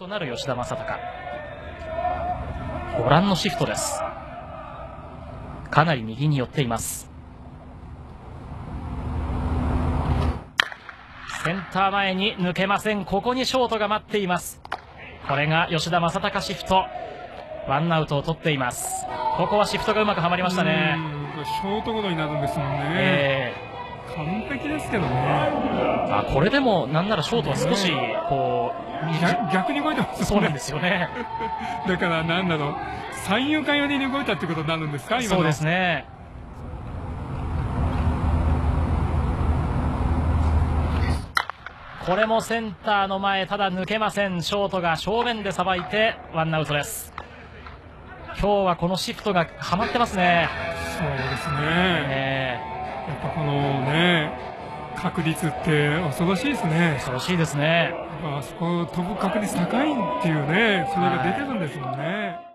となる吉田正尚。ご覧のシフトです。かなり右に寄っています。センター前に抜けません。ここにショートが待っています。これが吉田正尚シフト。ワンアウトを取っています。ここはシフトがうまくはまりましたね。 ショートゴロになるんですもんね。完璧ですけどね。 これでもなんならショートは少しこう逆に動いてますね。 そうなんですよね。 だからなんだろう、三遊間寄りに動いたってことになるんですか、今の。 そうですね。これもセンターの前、ただ抜けません。ショートが正面でさばいてワンアウトです。今日はこのシフトがはまってますね。 そうですね。やっぱこのね、確率って恐ろしいですね。 恐ろしいですね。 あそこ飛ぶ確率高いっていうね、それが出てるんですもんね。